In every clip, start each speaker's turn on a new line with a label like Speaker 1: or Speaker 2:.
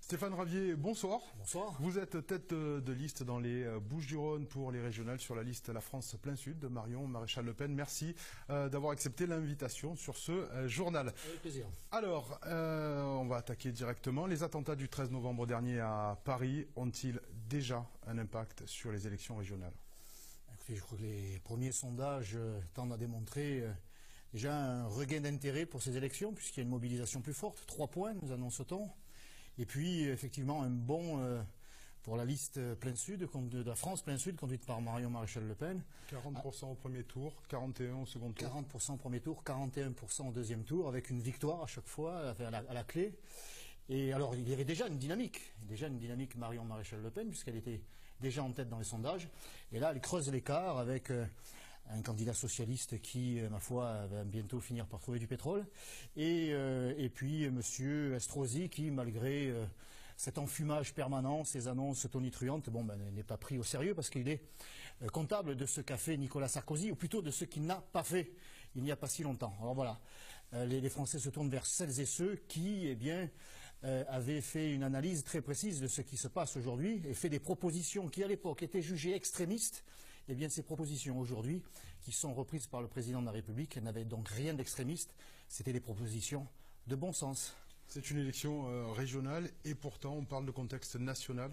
Speaker 1: Stéphane Ravier, bonsoir.
Speaker 2: Bonsoir.
Speaker 1: Vous êtes tête de liste dans les Bouches-du-Rhône pour les régionales sur la liste La France plein sud de Marion Maréchal Le Pen. Merci d'avoir accepté l'invitation sur ce journal.
Speaker 2: Avec plaisir.
Speaker 1: Alors, on va attaquer directement. Les attentats du 13 novembre dernier à Paris ont-ils déjà un impact sur les élections régionales?
Speaker 2: Écoutez, je crois que les premiers sondages tendent à démontrer déjà un regain d'intérêt pour ces élections, puisqu'il y a une mobilisation plus forte. 3 points, nous annonce-t-on. Et puis, effectivement, un bond pour la liste plein sud, de la France plein sud, conduite par Marion Maréchal Le Pen.
Speaker 1: 40% au premier tour, 41% au second tour.
Speaker 2: 40% au premier tour, 41% au deuxième tour, avec une victoire à chaque fois, à la clé. Et alors, il y avait déjà une dynamique Marion Maréchal Le Pen, puisqu'elle était déjà en tête dans les sondages. Et là, elle creuse l'écart avec un candidat socialiste qui, ma foi, va bientôt finir par trouver du pétrole. Et puis, monsieur Estrosi, qui, malgré cet enfumage permanent, ces annonces tonitruantes, n'est pas pris au sérieux parce qu'il est comptable de ce qu'a fait Nicolas Sarkozy, ou plutôt de ce qu'il n'a pas fait il n'y a pas si longtemps. Alors voilà, les Français se tournent vers celles et ceux qui, avaient fait une analyse très précise de ce qui se passe aujourd'hui et fait des propositions qui, à l'époque, étaient jugées extrémistes. Eh bien, ces propositions aujourd'hui, qui sont reprises par le président de la République, n'avaient donc rien d'extrémiste. C'était des propositions de bon sens.
Speaker 1: C'est une élection régionale et pourtant on parle de contexte national.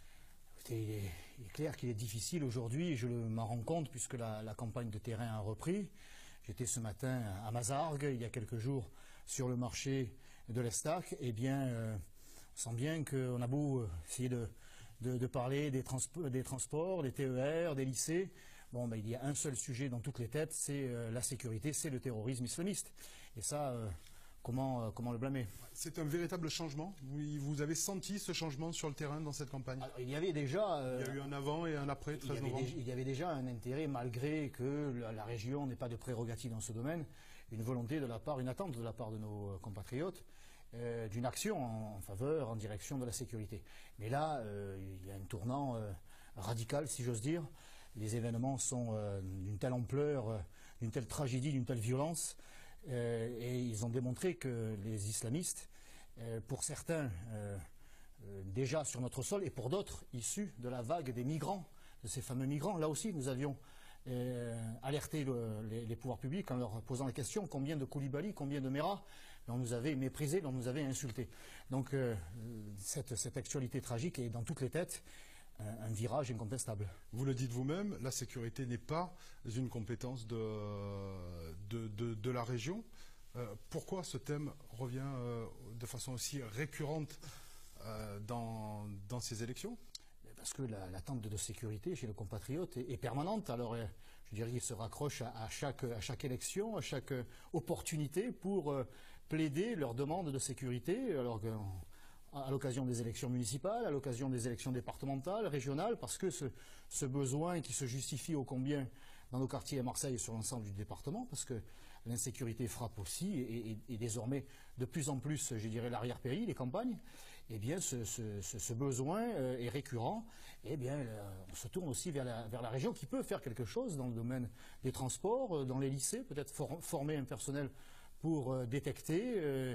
Speaker 2: Il est clair qu'il est difficile aujourd'hui, je m'en rends compte puisque la campagne de terrain a repris. J'étais ce matin à Mazargues, il y a quelques jours, sur le marché de l'Estac. Eh bien, on sent bien qu'on a beau essayer de parler des transports, des TER, des lycées. Il y a un seul sujet dans toutes les têtes, c'est la sécurité, c'est le terrorisme islamiste. Et ça, comment le blâmer?
Speaker 1: C'est un véritable changement. Vous avez senti ce changement sur le terrain dans cette campagne?
Speaker 2: Alors, il y avait déjà...
Speaker 1: il y a eu un avant et un après 13 novembre.
Speaker 2: Il y avait déjà un intérêt, malgré que la région n'ait pas de prérogative dans ce domaine, une attente de la part de nos compatriotes, d'une action en faveur, en direction de la sécurité. Mais là, il y a un tournant radical, si j'ose dire. Les événements sont d'une telle ampleur, d'une telle tragédie, d'une telle violence, et ils ont démontré que les islamistes, pour certains déjà sur notre sol, et pour d'autres issus de la vague des migrants, de ces fameux migrants, là aussi nous avions alerté les pouvoirs publics en leur posant la question combien de Koulibaly, combien de Mera l'on nous avait méprisé, l'on nous avait insulté. Donc cette actualité tragique est dans toutes les têtes. Un virage incontestable. Vous
Speaker 1: le dites vous-même, la sécurité n'est pas une compétence de la région. Pourquoi ce thème revient de façon aussi récurrente dans ces élections?
Speaker 2: Parce que l'attente de sécurité chez nos compatriotes est permanente. Alors, je dirais qu'ils se raccrochent à chaque élection, à chaque opportunité pour plaider leur demande de sécurité. Alors à l'occasion des élections municipales, à l'occasion des élections départementales, régionales, parce que ce besoin qui se justifie ô combien dans nos quartiers à Marseille et sur l'ensemble du département, parce que l'insécurité frappe aussi, et désormais de plus en plus, je dirais, l'arrière-pays, les campagnes, eh bien ce besoin est récurrent, et bien on se tourne aussi vers la région qui peut faire quelque chose dans le domaine des transports, dans les lycées, peut-être former un personnel pour détecter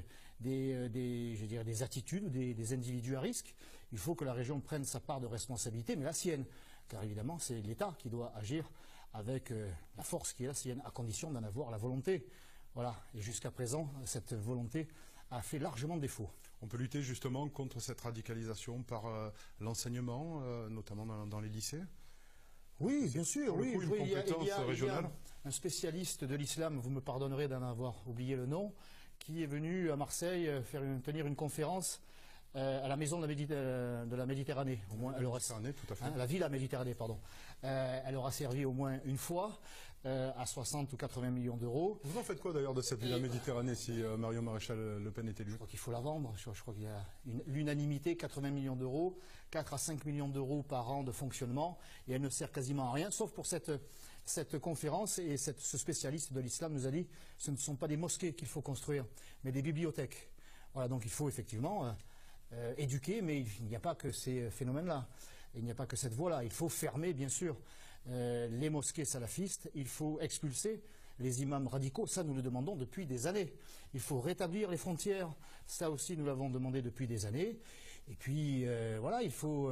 Speaker 2: des attitudes ou des individus à risque. Il faut que la région prenne sa part de responsabilité, mais la sienne, car évidemment c'est l'État qui doit agir avec la force qui est la sienne, à condition d'en avoir la volonté. Voilà, et jusqu'à présent, cette volonté a fait largement défaut.
Speaker 1: On peut lutter justement contre cette radicalisation par l'enseignement, notamment dans les lycées?
Speaker 2: Oui, bien sûr, oui.
Speaker 1: Il y a
Speaker 2: un spécialiste de l'islam, vous me pardonnerez d'en avoir oublié le nom, qui est venu à Marseille tenir une conférence à la maison de la Méditerranée. Au moins, elle aura,
Speaker 1: tout à fait.
Speaker 2: La Villa Méditerranée, pardon. Elle aura servi au moins une fois à 60 ou 80 millions d'euros.
Speaker 1: Vous en faites quoi d'ailleurs de cette Villa Méditerranée si Marion Maréchal Le Pen est élue?
Speaker 2: Je crois qu'il faut la vendre. Je crois qu'il y a l'unanimité, 80 millions d'euros, 4 à 5 millions d'euros par an de fonctionnement, et elle ne sert quasiment à rien, sauf pour cette conférence, et ce spécialiste de l'islam nous a dit ce ne sont pas des mosquées qu'il faut construire, mais des bibliothèques. Voilà, donc il faut effectivement éduquer, mais il n'y a pas que ces phénomènes-là. Il n'y a pas que cette voie-là. Il faut fermer, bien sûr, les mosquées salafistes. Il faut expulser les imams radicaux. Ça, nous le demandons depuis des années. Il faut rétablir les frontières. Ça aussi, nous l'avons demandé depuis des années. Et puis, voilà, il faut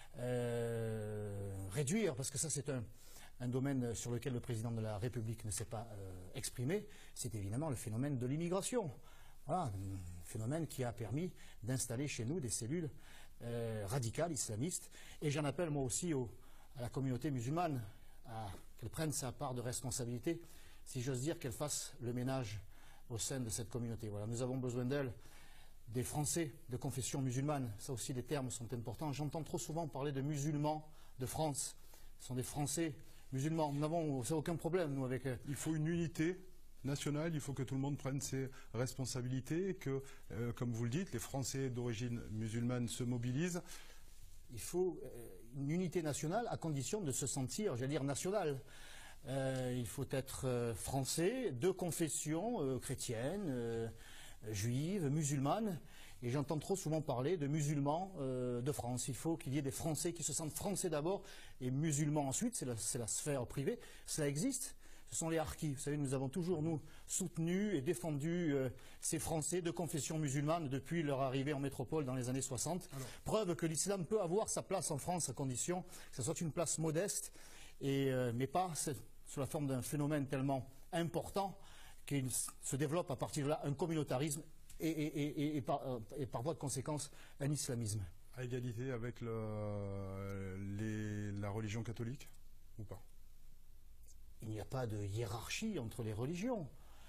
Speaker 2: réduire, parce que ça c'est un domaine sur lequel le président de la République ne s'est pas exprimé, c'est évidemment le phénomène de l'immigration. Voilà, un phénomène qui a permis d'installer chez nous des cellules radicales, islamistes. Et j'en appelle moi aussi à la communauté musulmane qu'elle prenne sa part de responsabilité, si j'ose dire, qu'elle fasse le ménage au sein de cette communauté. Voilà, nous avons besoin d'elle, des Français de confession musulmane. Ça aussi, les termes sont importants. J'entends trop souvent parler de musulmans de France. Ce sont des Français musulmans. Nous n'avons aucun problème, nous, avec...
Speaker 1: Il faut une unité nationale, il faut que tout le monde prenne ses responsabilités, et que, comme vous le dites, les Français d'origine musulmane se mobilisent.
Speaker 2: Il faut une unité nationale à condition de se sentir, j'allais dire, national. Il faut être français, de confession chrétienne, juive, musulmane. Et j'entends trop souvent parler de musulmans de France. Il faut qu'il y ait des Français qui se sentent français d'abord et musulmans ensuite. C'est la sphère privée. Cela existe. Ce sont les harkis. Vous savez, nous avons toujours, nous, soutenu et défendu ces Français de confession musulmane depuis leur arrivée en métropole dans les années 60. Alors, preuve que l'islam peut avoir sa place en France à condition que ce soit une place modeste, mais pas sous la forme d'un phénomène tellement important qu'il se développe à partir de là un communautarisme et par voie de conséquence un islamisme.
Speaker 1: À égalité avec la religion catholique ou pas?
Speaker 2: Il n'y a pas de hiérarchie entre les religions.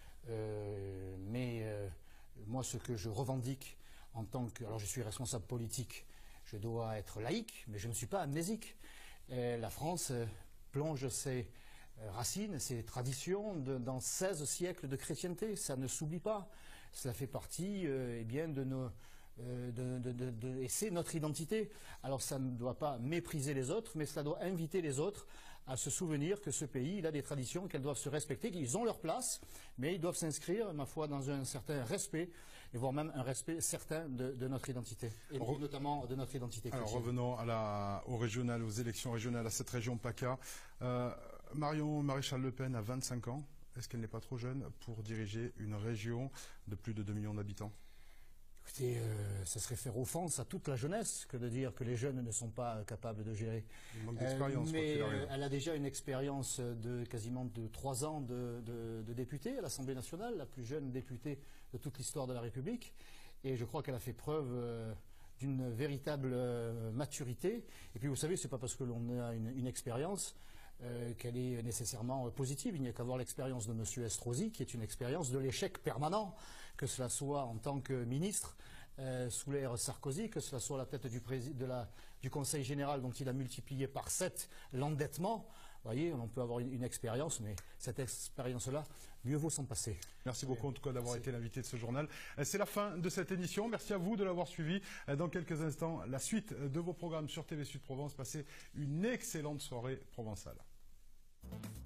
Speaker 2: Moi, ce que je revendique en tant que... Alors, je suis responsable politique, je dois être laïque, mais je ne suis pas amnésique. La France plonge ses racines, ses traditions dans 16 siècles de chrétienté. Ça ne s'oublie pas. Cela fait partie de nos... et c'est notre identité. Alors, ça ne doit pas mépriser les autres, mais cela doit inviter les autres à se souvenir que ce pays, il a des traditions, qu'elles doivent se respecter, qu'ils ont leur place, mais ils doivent s'inscrire, ma foi, dans un certain respect, et voire même un respect certain de notre identité, et notamment de notre identité chrétienne.
Speaker 1: Alors revenons aux régionales, aux élections régionales, à cette région PACA. Marion Maréchal Le Pen a 25 ans. Est-ce qu'elle n'est pas trop jeune pour diriger une région de plus de 2 millions d'habitants?
Speaker 2: Écoutez, ça serait faire offense à toute la jeunesse que de dire que les jeunes ne sont pas capables de gérer.
Speaker 1: Il manque d'expérience,
Speaker 2: mais elle a déjà une expérience de quasiment de 3 ans de députée à l'Assemblée nationale, la plus jeune députée de toute l'histoire de la République. Et je crois qu'elle a fait preuve d'une véritable maturité. Et puis vous savez, c'est pas parce que l'on a une expérience qu'elle est nécessairement positive. Il n'y a qu'à voir l'expérience de M. Estrosi, qui est une expérience de l'échec permanent, que cela soit en tant que ministre sous l'ère Sarkozy, que cela soit à la tête du Conseil général dont il a multiplié par 7 l'endettement. Vous voyez, on peut avoir une expérience, mais cette expérience-là, mieux vaut s'en passer.
Speaker 1: Merci beaucoup en tout cas d'avoir été l'invité de ce journal. C'est la fin de cette émission. Merci à vous de l'avoir suivi. Dans quelques instants, la suite de vos programmes sur TV Sud Provence. Passez une excellente soirée provençale.